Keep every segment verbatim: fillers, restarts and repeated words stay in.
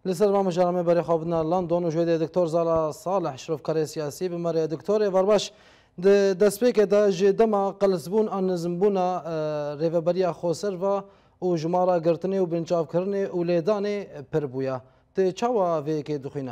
لسر ما مجرمه برای خوابنا لندن و جوید دکتر زالا صالح شرف کاری سیاسی بمره دکتر ورباش دست که دا جدما قلزبون آن نزمبونا ریوبریا خوسر و و جمارا گرتنی و بنچاف کرنی و لیدانی پر بویا ته چاوا وی که دخینا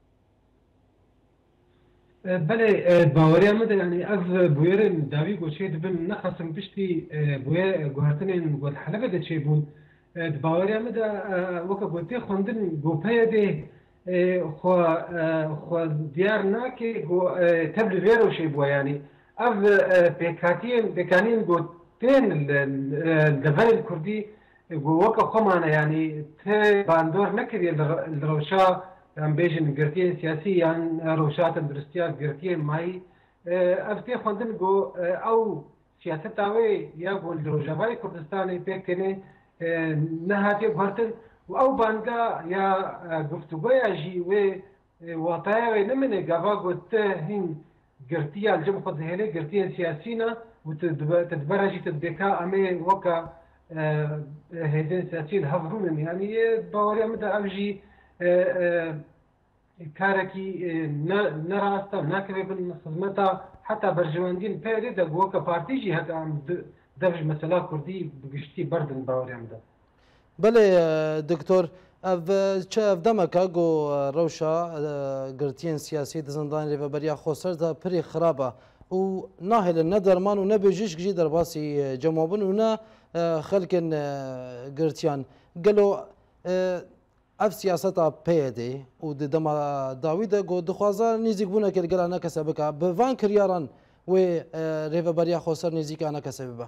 بله باوری آمد یعنی از بویر داوی گوشه دبن نخواستم بشتی بویر گوهرتنی گود حلقه ده چه بون باوری آمد وقت گوته خوندن گوپه ده خو خو دیار ناکی گو تبل ویرو شی بو یعنی از پیکاتین بکانین گوتین دفاع کردی گو وقت خمانه یعنی ته باندور نکردی الروشا ام بیشن گرتین سیاسی یان روشات درستیا گرتین مای افتی خوندن گو او سیاست آوی یا گو الروجابای کردستانی پیکنه نهاتی گرتن و او بانگا یا گفتگوی آجی و وطایا و نمینه گاوا گوت هین گرتیا الجم خود هلی گرتین سیاسی نا و تدبرجی تدبکا امی وکا هیزن سیاسی الهفرون یعنی باوری امده اوجی کارکی نراستا ناکره بن خدمتا حتی برجواندین پیده دا گوکا پارتیجی حتی دبج مسئله کردی بگشتی بردن باوری امده بله دکتر اف چه اف دمکا گو روشا گرتین سیاسی دزندان ریوبریا خوسر دا پری خرابه و ناهل ندرمان و نبجیش گجی در باسی جمعبن و نه خلکن گرتیان گلو اف سیاستا پیده و دما داویده گو دخوازا نزیک بونه که گلا نکسه بکا بوان کریاران و ریوبریا خوسر نزیک آنه کسه ببا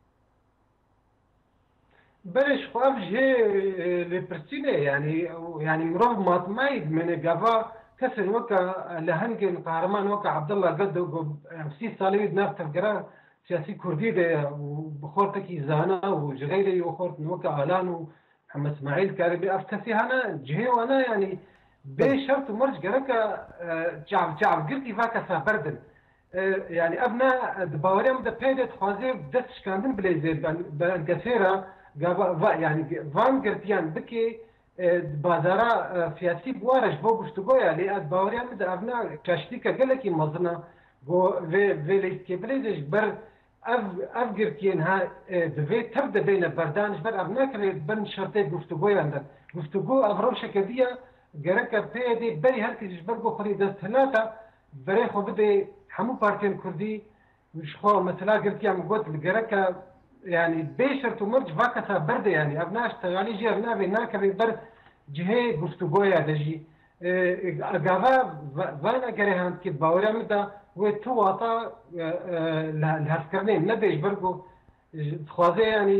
بلش خواف جه لبرسينه يعني يعني مروف ماطمايد من جافا كسر وكا لهنجن قهرمان وكا عبد الله قد سي صاليد ناف تفقرا سياسي كردي ده وبخورتكي زانا وجغيري وخورت وكا الان ومحمد اسماعيل كاربي افتسي هنا جهي وانا يعني بشرط مرج جركا جعب جعب قلتي فاكا سافردن يعني ابنا دباوريم ده بيدت خوازي دست شكاندن بليزي بانكسيرا يعني فان گرتیان بکی بازارا سیاسی بوارش بو گفتگویا لی از باوری هم در ابنا کشتی که گله کی مزنا گو و ولی کی بلیدش بر اف اف گرتیان ها دوی تبدا بین بردانش بر ابنا که بن شرطه گفتگویا اند گفتگو افروش کدیا گرک پیدی بری هر کیش برگو خری دست هلاتا بری خو بده همو پارتین کردی مش خو مثلا گرتیان گوت گرک يعني بيشر تمرج فاكسا برد يعني ابناش يعني جي ابنا بيناك بر جهه گفتگویا دجي اغاوا وانا گرهان كي باورا مدا و تو واتا الهسكرنين نبيش برغو خوازه يعني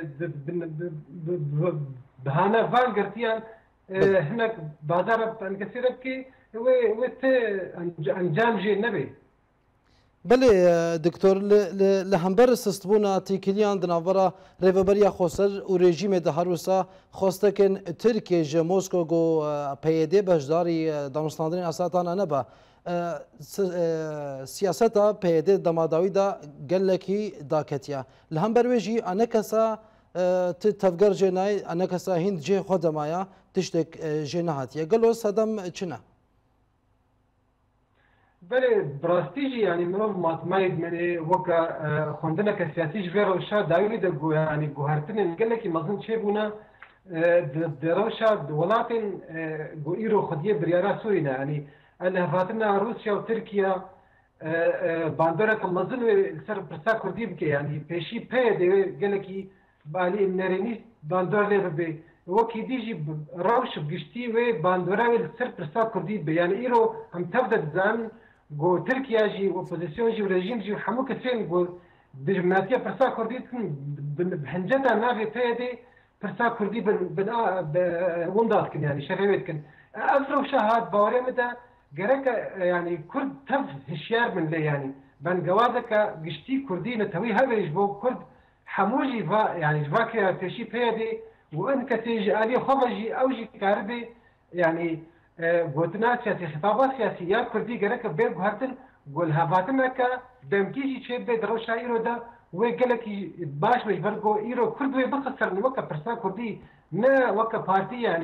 بهانا فان گرتيان هناك بازار انكسرت كي و و انجام جي نبي بله دکتر لهمبر استبونا تیکلیان دناورا ریوبریا خوسر و رژیم ده هروسا خواسته کن ترکیه ج مسکو گو پیده بجداری دانستاندرین اساتان نبا سیاستا پیده دماداوی دا گلکی داکتیا لهمبر ویجی انکسا تفگر جنای انکسا هند جه خود مایا تشتک جنهاتیه گلو صدم چنه بله براستيجي يعني مروف ماطمايد من وكا خوندنا كسياسي جبير وشا داوي دغو يعني جوهرتن قال لك مازن شيبونا دروشا دولاتن جو ايرو خديه بريارا سورينا يعني انا فاتنا روسيا وتركيا باندورا كمازن سر برسا كردي بك يعني بيشي بي قال لك بالي نريني باندور لي وكي ديجي روش بقشتي و باندورا سر برسا كردي يعني ايرو هم تبدا زان جو تركيا جي اوبوزيسيون جي وريجيم جي حمو كتفين جو دجماتيا برسا كردي بحنجتا نافي بيدي برسا كردي بن بن وندات كن يعني شريوت كن افرو شهاد باوري متى جرك يعني كرد تف هشيار من لي يعني بن جوازك قشتي كردي نتوي هبرج بو كرد حموجي فا يعني جواكي تشي بيدي وان كتيجي الي خمجي اوجي كاربي يعني گوتنا سیاسی خطابات سیاسیات کردی گرک بیر گوهرتن گل هفاتن که دمکیجی چه به دروشا ایرو دا و گلکی باش مش برگو ایرو کرد و بخسر وکا پرسا کردی نه وکا پارتی یعنی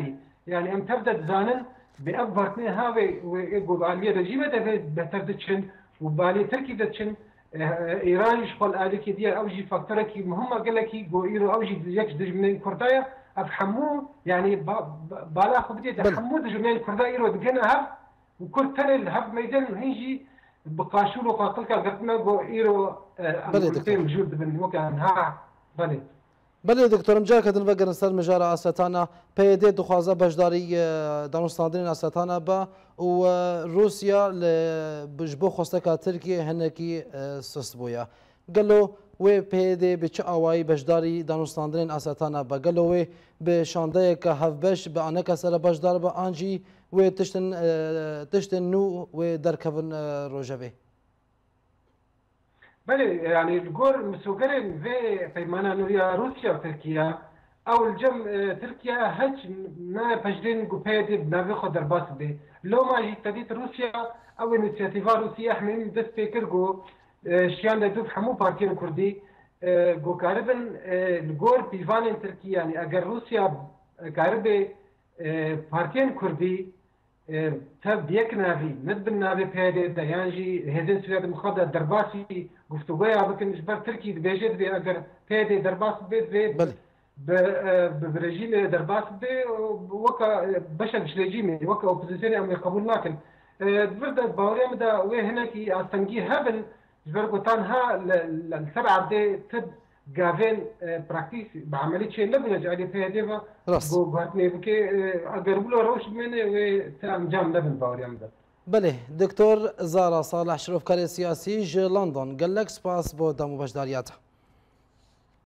يعني ام تبدا زانن بأكبرتني هاوي وبالي رجيمه دبي بهتر دتشن وبالي تركي دتشن ايران شغل اليك ديال اوجي فاكتورك مهمه قال لك جو ايرو اوجي ديك دج من كردايا افحمو يعني بالا خبدي تحمو دج من كردايا ايرو دكنا هب وكل تاني الهب ميدان هيجي بقاشول وقاتلك قتنا جو ايرو موجود من وكان ها بلي بله دکتۆرم جارکە دڵبەگەرن سەر مژارە ئاسەتانە پێدێ دخوازە بەشداری دانوستاندنین ئاسەتانە بە و رووسیا ji بۆ خۆستەکە ترکیە هەنێکی سست بووە گەلۆ wê pêdê bi çi awayî beşdarî danûstandinên asetana be gelo wê bi şandeyeke hevbeş bi aneka sere beşdar be an jî wê tiştin tiştên nû wê derkevin rojevê. بله يعني الجور مسوقرين في بيمانا نوريا روسيا وتركيا او الجم تركيا هج نا بجدين قبيدي بنافي خدر باس بي لو ما جي تديت روسيا او انيشيتيفا روسيا حمين دست فكر جو شيان دوب حمو بارتين كردي جو كاربن الجور بيفان تركيا يعني اگر روسيا كاربي بارتين كردي تب يك نافي ند بالنافي بهذه ديانجي هذين سويد مخدة درباسي قفتوغايا بكن جبر تركي بيجد بي اگر بهذه درباس بيت بيت برجيم درباس بي وكا بشر شليجيمي وكا اوبوزيسيوني ام قبول لكن برد باوريا مدا وي هناك استنجي هبن جبر قطان ها السبعه دي تد جافين براكتيس بعمليه شيء لبنه جالي في هدفه بو باتني بكي اگر بلو روش منه و انجام لبن باوري امدا بله دكتور زارا صالح شرفكاري سياسي ج لندن قال لك سباس بو دمو بشدارياته